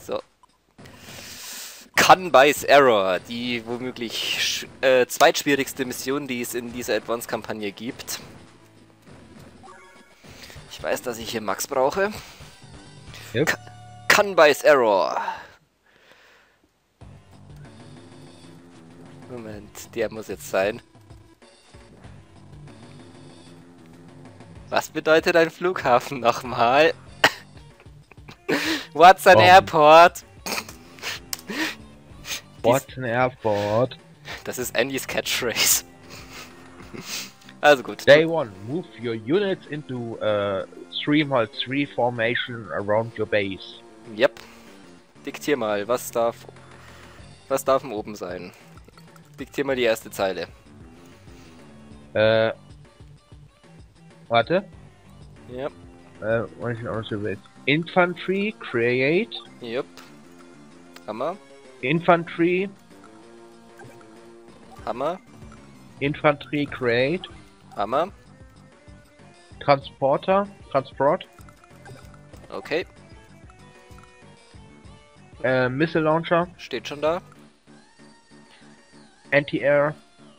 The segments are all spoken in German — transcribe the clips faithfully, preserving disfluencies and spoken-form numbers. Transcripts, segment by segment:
So. Kanbai's Error, die womöglich äh, zweitschwierigste Mission, die es in dieser Advance-Kampagne gibt. Ich weiß, dass ich hier Max brauche. Yep. Kanbai's Error. Moment, der muss jetzt sein. Was bedeutet ein Flughafen nochmal? What's an Oh. airport? What's an airport? Das ist Andys Catchphrase. Also gut. Day one, move your units into a three by three formation around your base. Yep. Diktier mal, was darf. Was darf denn oben sein? Diktier mal die erste Zeile. Äh. Warte. Yep. Äh, what is also with Infantry, create. Yep. Hammer. Infantry, Hammer. Infantry, create. Hammer. Transporter, transport. Okay. Äh, Missile Launcher, Steht schon da. Anti-Air,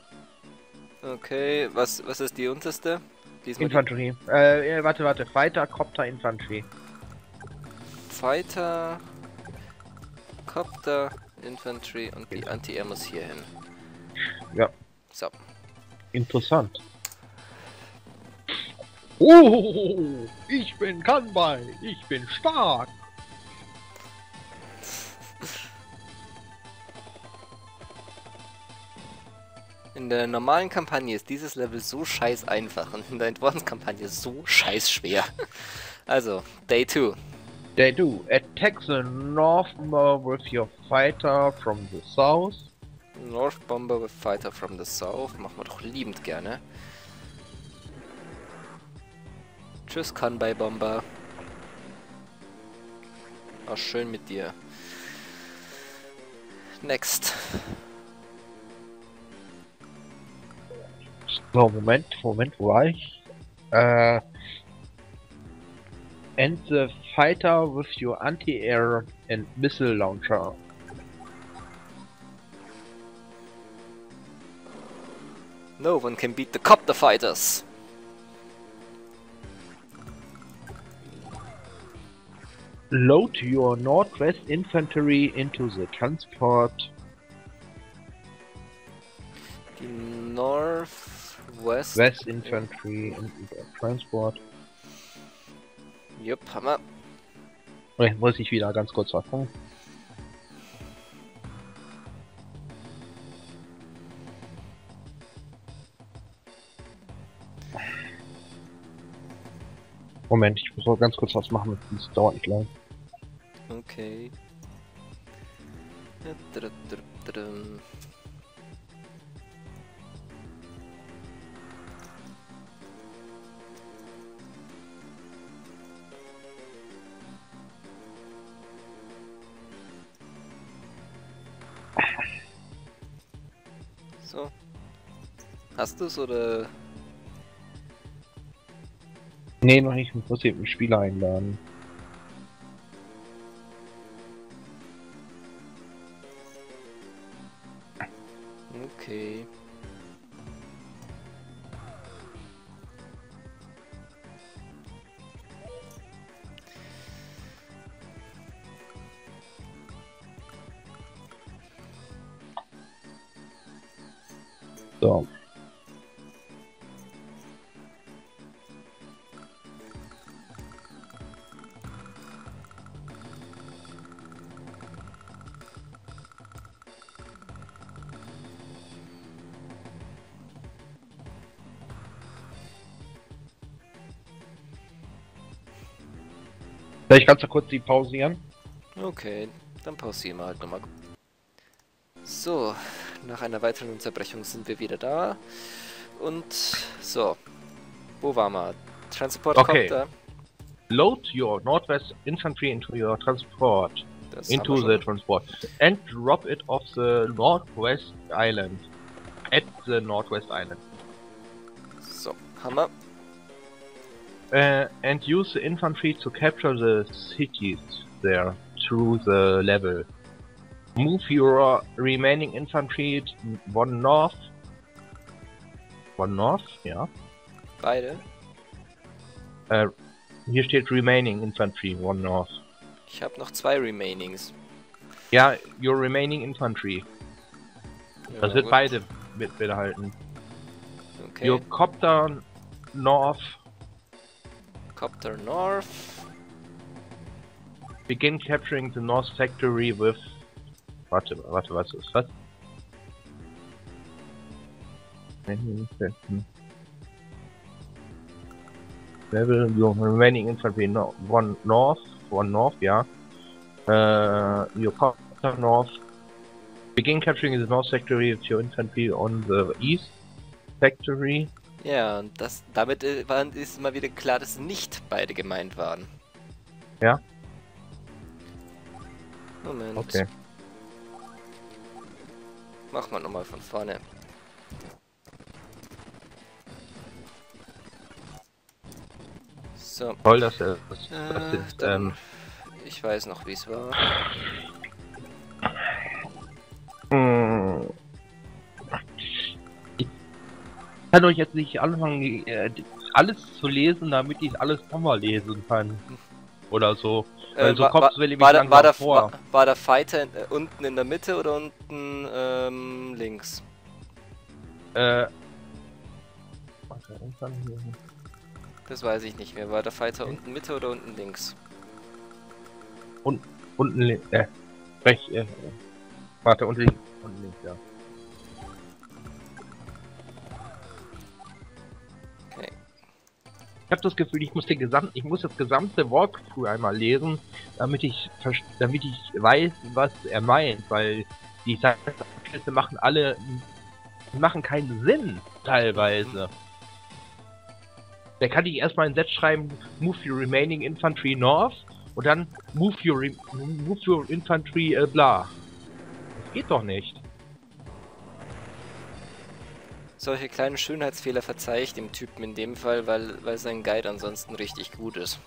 Okay. Was, was ist die unterste? Diesmal die Infantry. Äh, warte, warte. Fighter, Copter, Infantry. Fighter. Copter. Infantry und die Anti-Air muss hier hin. Ja. So. Interessant. Oh, ich bin Kanbai, ich bin stark. In der normalen Kampagne ist dieses Level so scheiß einfach und in der Advance-Kampagne so scheiß schwer. Also, Day two. They do. Attack the North Bomber with your fighter from the south. North Bomber with Fighter from the South. Machen wir doch liebend gerne. Tschüss, Kanbai Bomber. Auch schön mit dir. Next. So, Moment, Moment, wo war ich? Äh. And the fighter with your anti-air and missile launcher. No one can beat the copter fighters. Load your northwest infantry into the transport. Die Northwest. West infantry into the transport. Jupp, Hammer. Okay, muss ich wieder ganz kurz was gucken. Moment, ich muss noch ganz kurz was machen, das dauert nicht lang. Okay. So. Hast du's oder? Nee, noch nicht, ich muss eben einen Spieler einladen. Okay. So. Soll ich ganz so kurz die pausieren? Okay, dann pausieren wir halt nochmal. So, nach einer weiteren Unterbrechung sind wir wieder da. Und so, wo waren wir? Transportcopter. Okay. Load your northwest infantry into your transport. Das Into haben wir the schon. transport. And drop it off the northwest island. At the northwest island. So, Hammer. Uh, and use the infantry to capture the cities there. through the level. Move your remaining infantry one north. One north, ja. Beide? Äh, hier steht remaining infantry one north. Ich habe noch zwei Remainings. Ja, your remaining infantry. Ja, Das wird gut. beide mit behalten. Okay. Your copter north. Copter North. Begin capturing the north factory with... Warte, warte, was ist das? Level your remaining infantry no, one north, one north, ja. Uh, your copter north. Begin capturing the north factory with your infantry on the east factory. Ja, und das, damit äh, waren, ist mal wieder klar, dass nicht beide gemeint waren. Ja. Moment. Okay. Machen wir nochmal von vorne. So. Toll, dass er das, Äh, das jetzt, dann, ähm, ich weiß noch, wie es war. Hm. Ich kann euch jetzt nicht anfangen, äh, alles zu lesen, damit ich alles nochmal lesen kann. Oder so. Weil Äh, so wa- kommt's wa- will ich war, mich da, langsam war, der, vor. war, war der Fighter in, äh, unten in der Mitte oder unten ähm, links? Äh. Warte, irgendwann hier. Das weiß ich nicht mehr. War der Fighter unten Mitte oder unten links? Unten links, äh, rechts, äh, warte, unten links, unten links, ja. Okay. Ich habe das Gefühl, ich muss den gesamten, ich muss das gesamte Walkthrough einmal lesen, damit ich, vers- damit ich weiß, was er meint, weil die Sätze machen alle, machen keinen Sinn, teilweise. Da kann ich erstmal ein Set schreiben, move your remaining infantry north, und dann move your, re move your infantry äh, bla. Das geht doch nicht. Solche kleinen Schönheitsfehler verzeihe ich dem Typen in dem Fall, weil, weil sein Guide ansonsten richtig gut ist.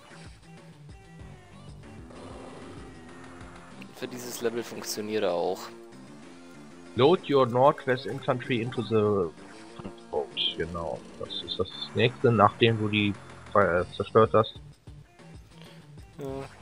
Für dieses Level funktioniert er auch. Load your northwest infantry into the boat. Genau, das ist das nächste, nachdem du die äh, zerstört hast. Ja.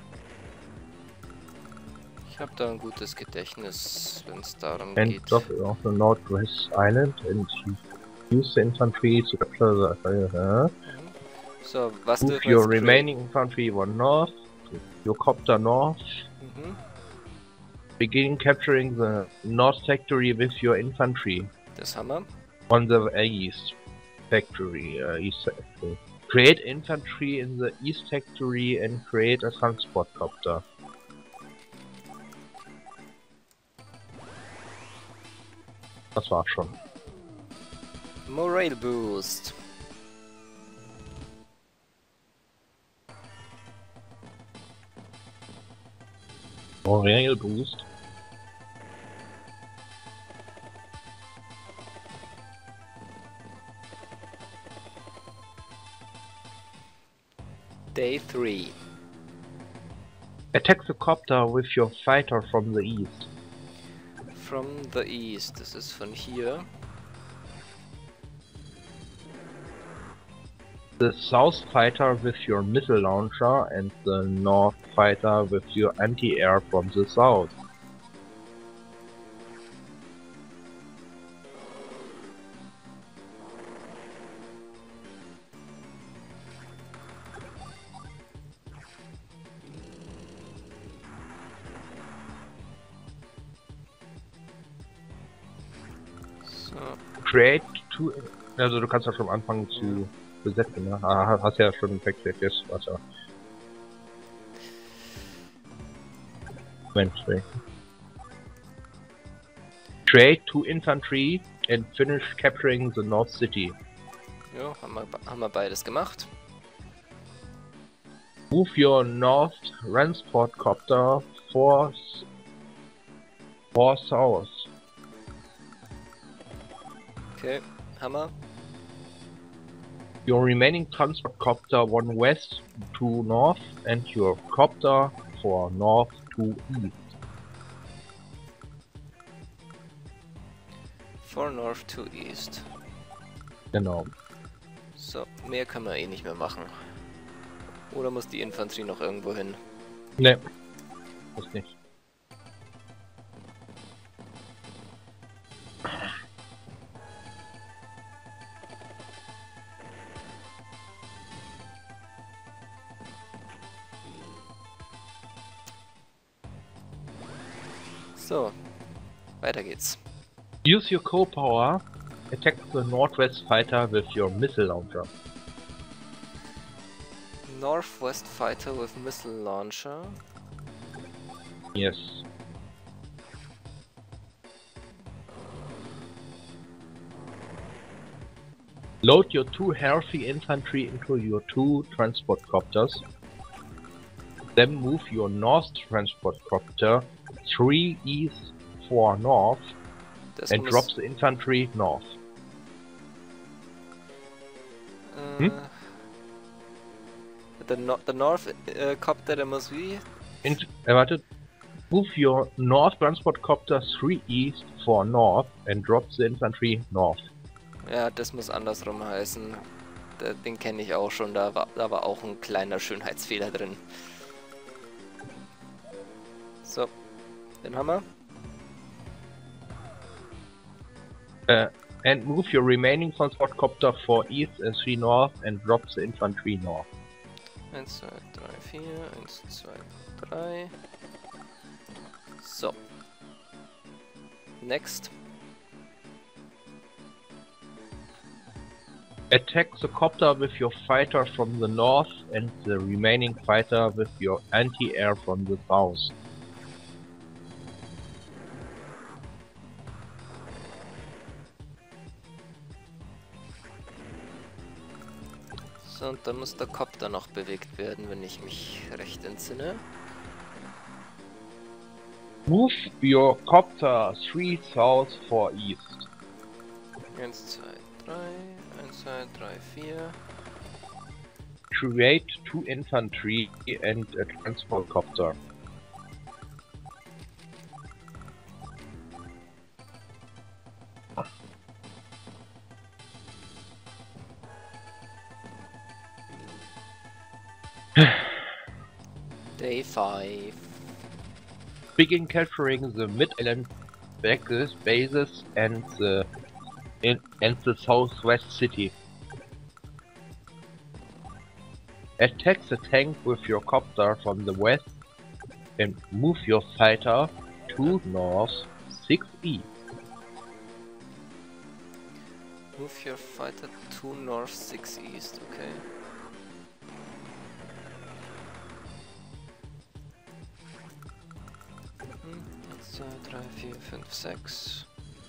Ich habe da ein gutes Gedächtnis, wenn es darum And geht. drop off the northwest island and use the infantry to capture the uh, So, was move dürfen wir your jetzt cra- remaining infantry one north, your copter north. Mhm. Begin capturing the north factory with your infantry Das haben wir. on the east factory. Uh, east factory. Create infantry in the east factory and create a transport copter. Das war's schon. Morale Boost. Morale Boost. Day three. Attack the copter with your fighter from the east. From the east. Das ist von hier. The south fighter with your missile launcher and the north fighter with your anti-air from the south. So. Create two... Also du kannst ja schon anfangen zu besetzen, ne? Ah, hast ja schon erklärt, jetzt, warte. Moment, wait. Create two infantry and finish capturing the North City. Ja, haben wir, haben wir beides gemacht. Move your North transport copter for, for south. Okay, haben wir. Your remaining transport copter one west to north and your copter for north to east. For north to east. Genau. So, mehr können wir eh nicht mehr machen. Oder muss die Infanterie noch irgendwo hin? Ne, muss nicht. So, weiter geht's. Use your coal power. Attack the northwest fighter with your missile launcher. Northwest fighter with missile launcher. Yes. Load your two heavy infantry into your two transport copters. Then move your north transport copter three east, four north, Das and muss, drop the infantry north. Äh, Hm? der, no der North äh, Copter, der muss wie? In äh, warte. Move your north transport copter three east, four north, and drop the infantry north. Ja, das muss andersrum heißen. Der, den kenne ich auch schon, da war, da war auch ein kleiner Schönheitsfehler drin. So, den haben wir. Uh, and move your remaining transport copter four east and three north and drop the infantry north. eins, zwei, drei, vier, eins, zwei, drei. So. Next. Attack the copter with your fighter from the north and the remaining fighter with your anti-air from the south. So, und dann muss der Copter noch bewegt werden, wenn ich mich recht entsinne. Move your copter three south, four east. eins, zwei, drei, eins, zwei, drei, vier. Create two infantry and a transport copter. Day five. Begin capturing the mid-island bases, bases and the in, and the southwest city. Attack the tank with your copter from the west and move your fighter to north six east. Move your fighter to north six east, okay. eins, zwei, drei, vier, fünf, sechs.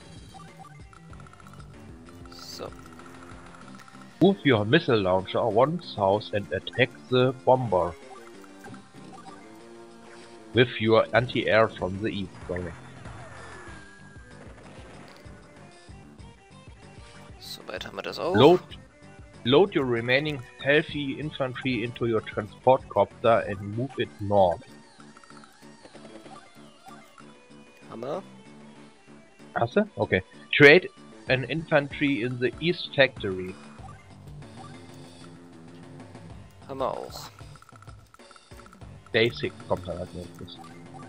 So. Move your missile launcher one south and attack the bomber with your anti-air from the east. Sorry. Soweit haben wir das auch. Load, load your remaining heavy infantry into your transport copter and move it north. Hammer. Hast du? Okay. Create an infantry in the east factory. Haben wir auch. Day six kommt dann als nächstes.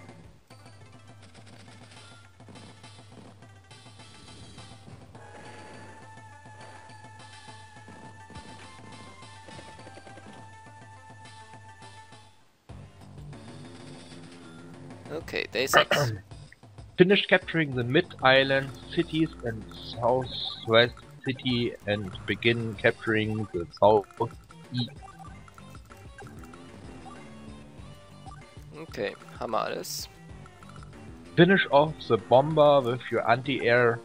Okay, Day six. Finish capturing the mid-island cities and southwest city and begin capturing the southeast. Okay, haben wir alles. Finish off the bomber with your anti-air.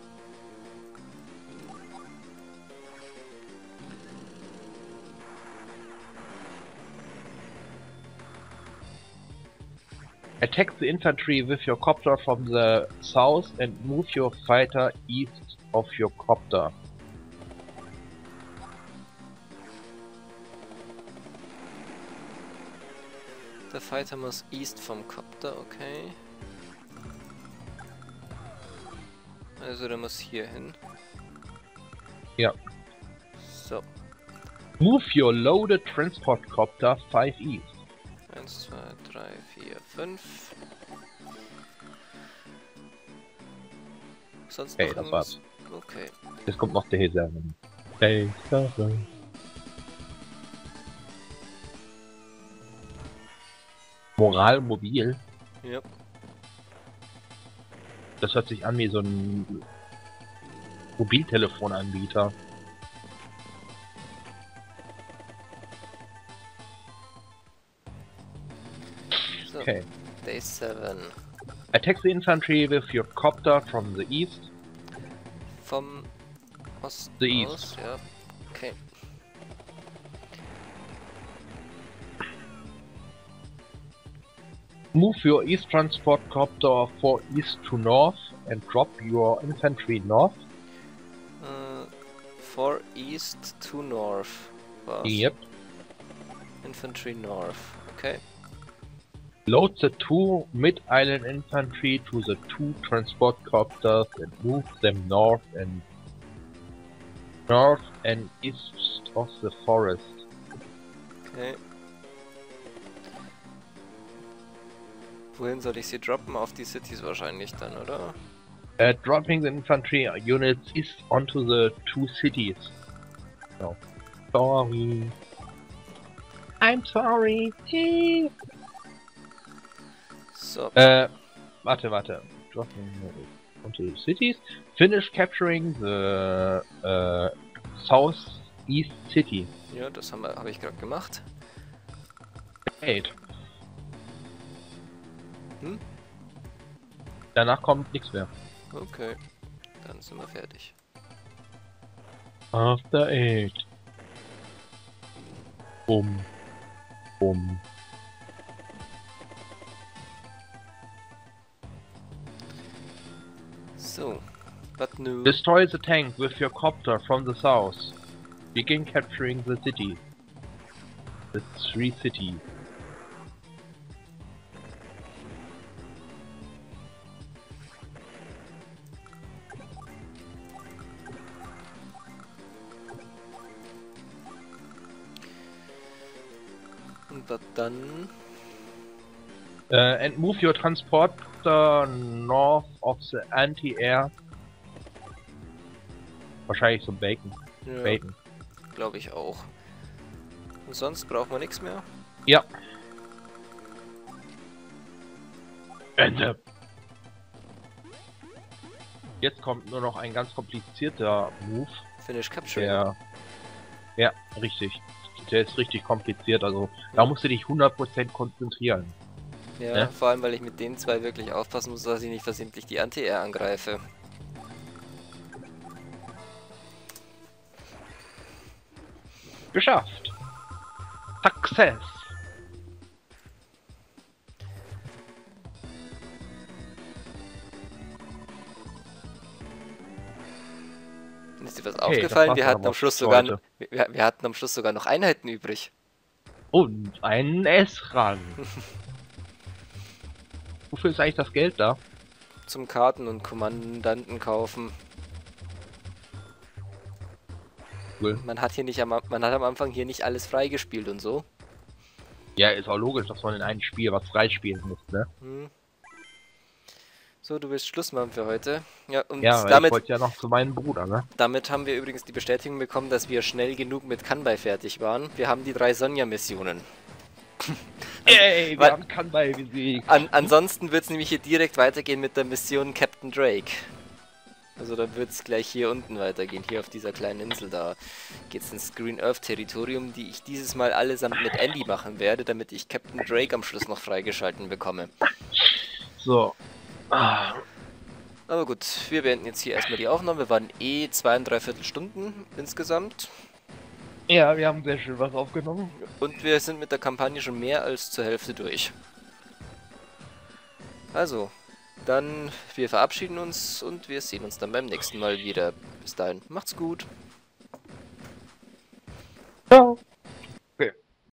Attack the infantry with your copter from the south and move your fighter east of your copter. Der Fighter muss east vom Copter, okay. Also der muss hier hin. Ja. So. Move your loaded transport copter five east. eins, zwei, drei, vier, fünf. Sonst Okay, noch das irgendwas? war's. Okay. Jetzt kommt noch der Heserin. Hey, Moralmobil. Ja. Das hört sich an wie so ein Mobiltelefonanbieter. So. Okay. Day seven. Attack the infantry with your copter from the east. Vom Osten The east. aus, ja. Okay. Move your east transport copter for east to north and drop your infantry north. Äh, for east to north. Was? Yep. Infantry north. Okay. Load the two mid-island infantry to the two transport copters and move them north and north and east of the forest. Okay. Wohin soll ich sie droppen? Auf die Cities wahrscheinlich dann, oder? Uh, dropping the infantry units east onto the two cities. No. Sorry. I'm sorry. So. Äh, warte, warte. Dropping onto the cities. Finish capturing the uh, southeast city. Ja, das haben wir, habe ich gerade gemacht. Eight. Hm? Danach kommt nichts mehr. Okay. Dann sind wir fertig. After eight. Bumm. Bumm. So. But no. Destroy the tank with your copter from the south. Begin capturing the city. The three cities. Und was dann? Uh, and move your transporter north of the anti-air. Wahrscheinlich so Bacon. Ja, Bacon. glaube ich auch. Und sonst brauchen wir nichts mehr. Ja. Ende. Jetzt kommt nur noch ein ganz komplizierter Move. Finish Capturing. Der. Ja, richtig. Der ist richtig kompliziert. Also da musst du dich hundert Prozent konzentrieren. Ja, Ne? vor allem, weil ich mit den zwei wirklich aufpassen muss, dass ich nicht versehentlich die Anti-Air angreife. Geschafft. Success. Ist dir was Okay, aufgefallen? das Wir war's hatten aber am Schluss für sogar heute. wir, wir hatten am Schluss sogar noch Einheiten übrig. Und einen S-Rang. Wofür ist eigentlich das Geld da? Zum Karten und Kommandanten kaufen. Cool. Man hat hier nicht am man hat am Anfang hier nicht alles freigespielt und so. Ja, ist auch logisch, dass man in einem Spiel was freispielen muss, ne? Hm. So, du willst Schluss machen für heute. Ja, und Ja, weil damit, ich wollte ja noch zu meinem Bruder, ne? damit haben wir übrigens die Bestätigung bekommen, dass wir schnell genug mit Kanbai fertig waren. Wir haben die drei Sonja-Missionen. Ey, wir weil- haben Kanbai besiegt. An, ansonsten wird es nämlich hier direkt weitergehen mit der Mission Captain Drake. Also da wird es gleich hier unten weitergehen, hier auf dieser kleinen Insel. Da geht es ins Green Earth Territorium, die ich dieses Mal allesamt mit Andy machen werde, damit ich Captain Drake am Schluss noch freigeschalten bekomme. So. Ah. Aber gut, wir beenden jetzt hier erstmal die Aufnahme. Wir waren eh zweieinddreißig Stunden insgesamt. Ja, wir haben sehr schön was aufgenommen. Und wir sind mit der Kampagne schon mehr als zur Hälfte durch. Also, dann wir verabschieden uns und wir sehen uns dann beim nächsten Mal wieder. Bis dahin, macht's gut. Ciao.